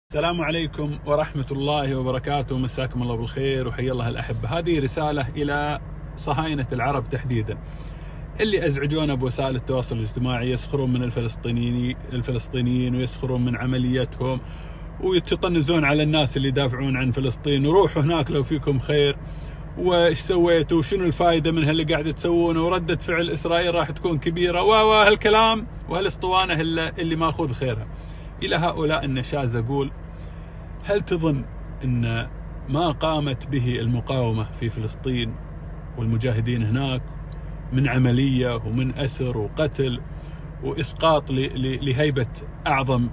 السلام عليكم ورحمة الله وبركاته. مساكم الله بالخير وحيا الله الأحبة. هذه رسالة إلى صهاينة العرب تحديدا اللي أزعجونا بوسائل التواصل الاجتماعي، يسخرون من الفلسطينيين ويسخرون من عمليتهم ويتطنزون على الناس اللي يدافعون عن فلسطين، وروحوا هناك لو فيكم خير، وإيش سويتوا وشنو الفائدة من هاللي قاعد تسوونه، وردة فعل إسرائيل راح تكون كبيرة، وهالكلام وهالاسطوانة اللي ماخذ خيرها. إلى هؤلاء النشاز أقول: هل تظن أن ما قامت به المقاومة في فلسطين والمجاهدين هناك من عملية ومن أسر وقتل وإسقاط لهيبة أعظم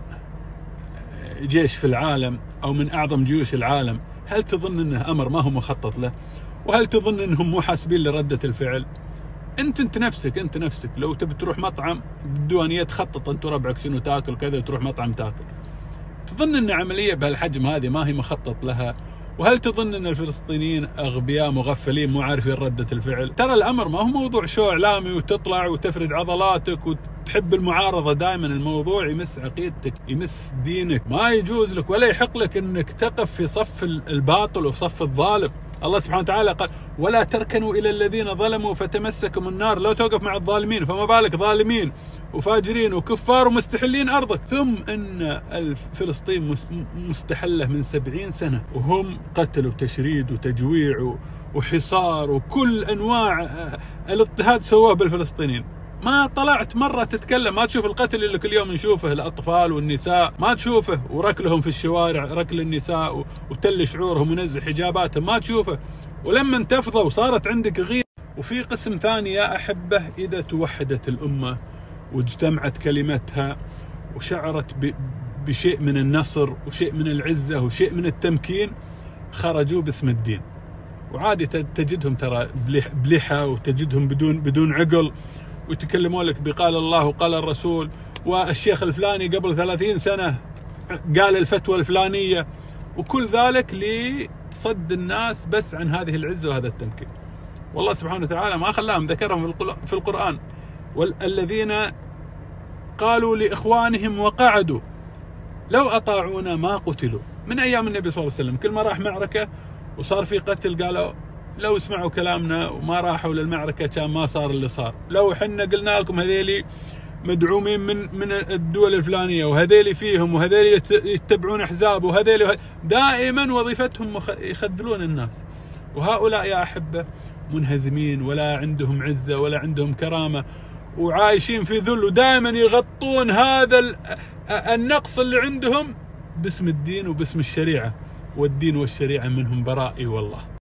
جيش في العالم أو من أعظم جيوش العالم، هل تظن أنه أمر ما هو مخطط له؟ وهل تظن أنهم مو حاسبين لردة الفعل؟ انت نفسك لو تبي تروح مطعم بالديوانية تخطط انت وربعك شنو تاكل كذا وتروح مطعم تاكل. تظن ان عملية بهالحجم هذه ما هي مخطط لها؟ وهل تظن ان الفلسطينيين اغبياء مغفلين مو عارفين ردة الفعل؟ ترى الامر ما هو موضوع شو اعلامي وتطلع وتفرد عضلاتك وتحب المعارضة دائما. الموضوع يمس عقيدتك، يمس دينك، ما يجوز لك ولا يحق لك انك تقف في صف الباطل وفي صف الظالم. الله سبحانه وتعالى قال: ولا تركنوا إلى الذين ظلموا فتمسكم النار. لو توقف مع الظالمين فما بالك ظالمين وفاجرين وكفار ومستحلين أرضك. ثم أن فلسطين مستحلة من 70 سنة، وهم قتل وتشريد وتجويع وحصار وكل أنواع الاضطهاد سواه بالفلسطينيين. ما طلعت مرة تتكلم، ما تشوف القتل اللي كل يوم نشوفه، الأطفال والنساء ما تشوفه، وركلهم في الشوارع، ركل النساء وتل شعورهم ونزل حجاباتهم ما تشوفه. ولما انتفضوا وصارت عندك غير. وفي قسم ثاني يا أحبة، إذا توحدت الأمة واجتمعت كلمتها وشعرت بشيء من النصر وشيء من العزة وشيء من التمكين، خرجوا باسم الدين. وعادي تجدهم ترى بلحى، وتجدهم بدون عقل، ويتكلمون لك بقال الله وقال الرسول، والشيخ الفلاني قبل 30 سنة قال الفتوى الفلانية، وكل ذلك لصد الناس بس عن هذه العزة وهذا التمكين. والله سبحانه وتعالى ما خلاهم، ذكرهم في القرآن: والذين قالوا لإخوانهم وقعدوا لو أطاعونا ما قتلوا. من أيام النبي صلى الله عليه وسلم كل ما راح معركة وصار في قتل قالوا: لو سمعوا كلامنا وما راحوا للمعركة كان ما صار اللي صار. لو حنا قلنا لكم هذيلي مدعومين من الدول الفلانية، وهذيلي فيهم، وهذيلي يتبعون أحزاب، وهذيلي دائما وظيفتهم يخذلون الناس. وهؤلاء يا أحبة منهزمين، ولا عندهم عزة ولا عندهم كرامة، وعايشين في ذل، ودائما يغطون هذا النقص اللي عندهم باسم الدين وباسم الشريعة، والدين والشريعة منهم برائي والله.